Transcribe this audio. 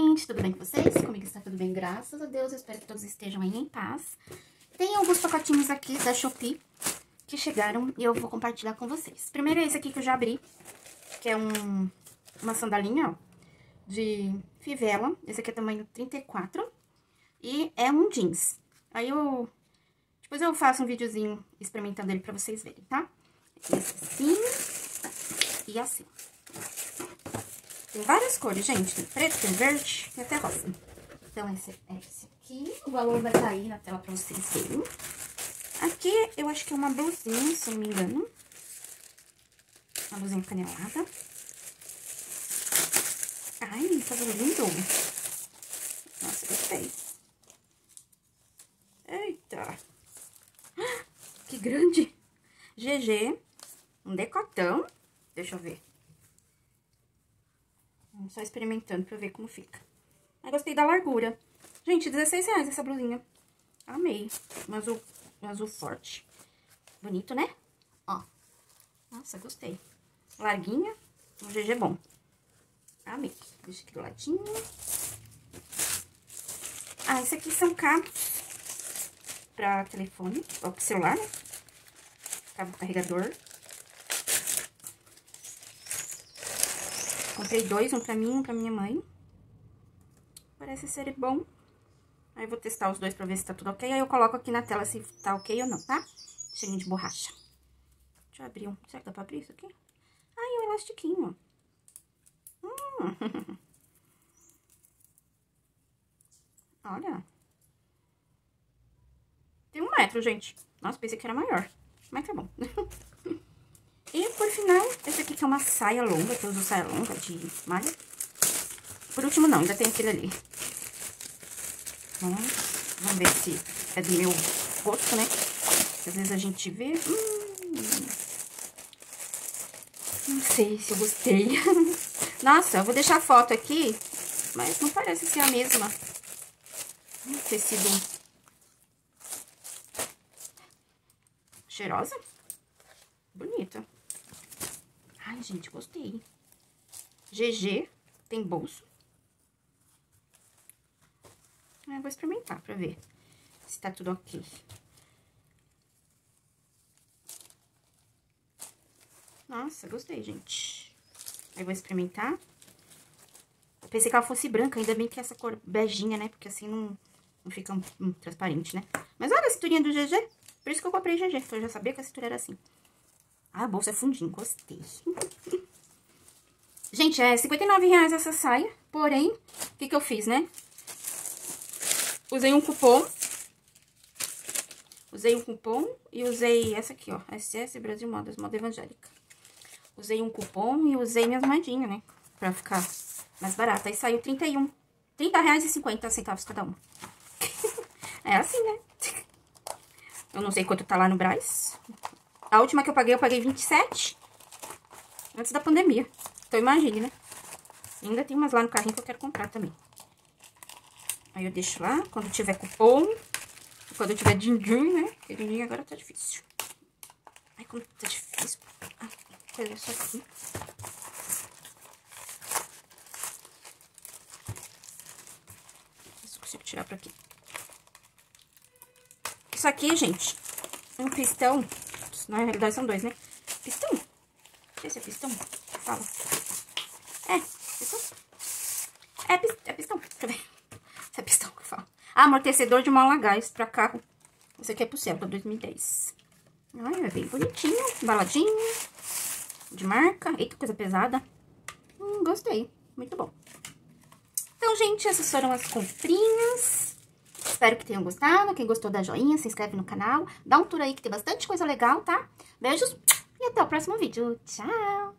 gente, tudo bem com vocês? Comigo está tudo bem, graças a Deus. Eu espero que todos estejam aí em paz. Tem alguns pacotinhos aqui da Shopee que chegaram e eu vou compartilhar com vocês. Primeiro é esse aqui que eu já abri, que é uma sandalinha, ó, de fivela. Esse aqui é tamanho 34 e é um jeans. Aí depois eu faço um videozinho experimentando ele pra vocês verem, tá? Esse assim e assim. Tem várias cores, gente. Tem preto, tem verde e até rosa. Então, esse é esse aqui. O valor vai estar aí na tela pra vocês verem. Aqui, eu acho que é uma blusinha, se eu não me engano. Uma blusinha canelada. Ai, tá lindo. Nossa, gostei. Eita. Que grande. GG. Um decotão. Deixa eu ver. Só experimentando pra ver como fica. Mas gostei da largura. Gente, R$16 essa blusinha. Amei. Um azul forte. Bonito, né? Ó. Nossa, gostei. Larguinha. Um GG bom. Amei. Deixa aqui do ladinho. Ah, esse aqui são cabos pra telefone. Ou pro celular, né? Cabo carregador. Comprei dois, um pra mim e um pra minha mãe. Parece ser bom. Aí eu vou testar os dois pra ver se tá tudo ok. Aí eu coloco aqui na tela se tá ok ou não, tá? Cheirinho de borracha. Deixa eu abrir um. Será que dá pra abrir isso aqui? Ai, é um elastiquinho. Olha. Tem 1 metro, gente. Nossa, pensei que era maior. Mas tá bom. E, por final, esse aqui que é uma saia longa, que eu uso saia longa de malha. Por último, não, ainda tem aquele ali. Bom, vamos ver se é do meu gosto, né? Às vezes a gente vê... Não sei se eu gostei. Nossa, eu vou deixar a foto aqui, mas não parece ser a mesma. Tecido cheirosa. Bonita. Ai, gente, gostei. GG, tem bolso. Eu vou experimentar pra ver se tá tudo ok. Nossa, gostei, gente. Aí vou experimentar. Eu pensei que ela fosse branca, ainda bem que é essa cor beijinha, né? Porque assim não fica transparente, né? Mas olha a cinturinha do GG. Por isso que eu comprei GG, porque eu já sabia que a cintura era assim. Ah, a bolsa é fundinho, gostei. Gente, é R$59 essa saia. Porém, o que eu fiz, né? Usei um cupom. E usei essa aqui, ó. SS Brasil Modas, Moda Evangélica. Usei um cupom e usei minhas moedinhas, né? Pra ficar mais barata. Aí saiu R$30,50 cada um. É assim, né? Eu não sei quanto tá lá no Brás. A última que eu paguei 27. Antes da pandemia. Então, imagine, né? Ainda tem umas lá no carrinho que eu quero comprar também. Aí eu deixo lá, quando tiver cupom. Quando eu tiver din-din, né? Porque din-din agora tá difícil. Ai, como tá difícil. Ai, olha só aqui. Isso eu consigo tirar por aqui. Isso aqui, gente, é um pistão. Na realidade são dois, né? Pistão. Não sei se é pistão. Fala. É, pistão. É pistão. Deixa eu ver. Se é pistão que fala. Ah, amortecedor de mola a gás pra carro. Esse aqui é pro Celta 2010. Ai, é bem bonitinho. Embaladinho. De marca. Eita, coisa pesada. Gostei. Muito bom. Então, gente, essas foram as comprinhas. Espero que tenham gostado. Quem gostou, dá joinha, se inscreve no canal. Dá um tour aí que tem bastante coisa legal, tá? Beijos e até o próximo vídeo. Tchau!